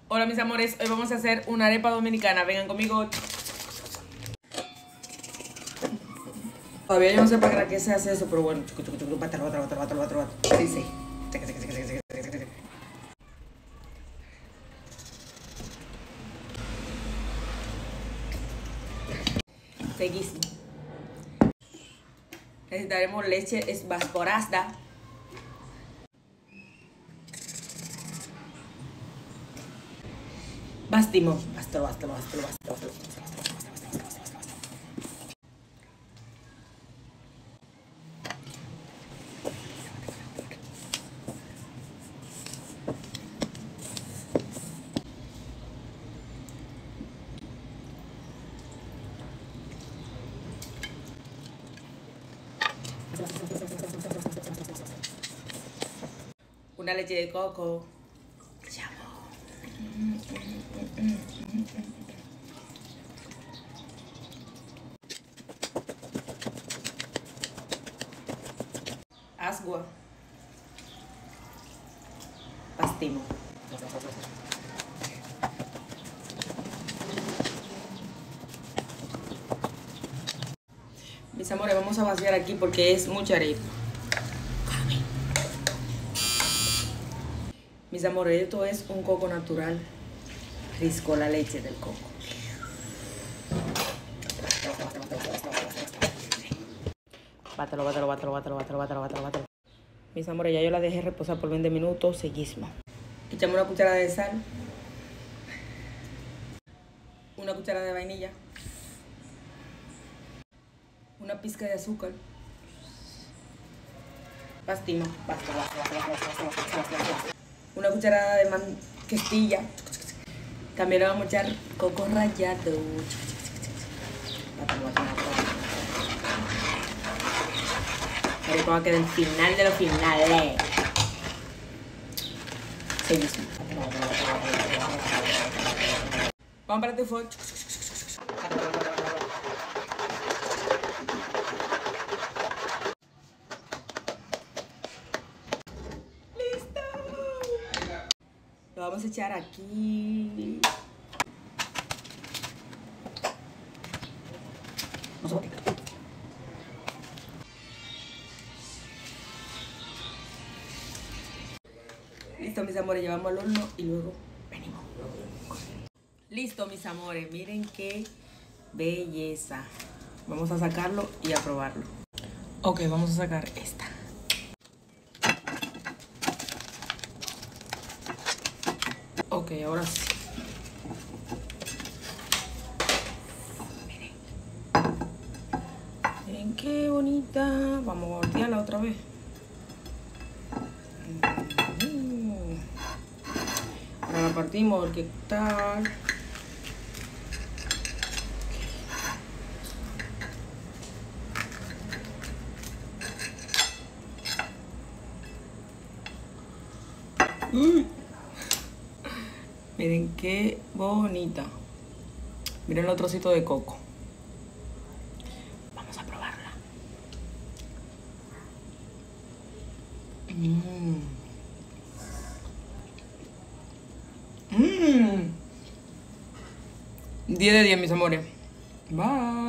Hola mis amores, hoy vamos a hacer una arepa dominicana. Vengan conmigo. Todavía yo no sé para qué se hace eso, pero bueno. Sí, sí. Seguísimo. Necesitaremos leche evaporada. Bastimo. Bastilo. Una leche de coco. Agua. Bastimo. Mis amores, vamos a vaciar aquí porque es mucha arepa. Mis amores, esto es un coco natural. Risco la leche del coco. Bátalo. Mis amores, ya yo la dejé reposar por 20 minutos. Seguísimo. Echamos una cucharada de sal. Una cucharada de vainilla. Una pizca de azúcar. Bastimo. Una cucharada de mantequilla. También le vamos a echar coco rallado. Ahorita va a quedar el final de los finales. Seguimos. Vamos para tu fuego. ¡Listo! Lo vamos a echar aquí. Listo, mis amores, llevamos al horno y luego venimos. Listo, mis amores, miren qué belleza. Vamos a sacarlo y a probarlo. Ok, vamos a sacar esta. Ok, ahora sí. Miren qué bonita. Vamos a voltearla otra vez. Ahora la partimos porque tal. Miren qué bonita. Miren el trocito de coco. Vamos a probarla. Mmm. 10 de 10, mis amores. Bye.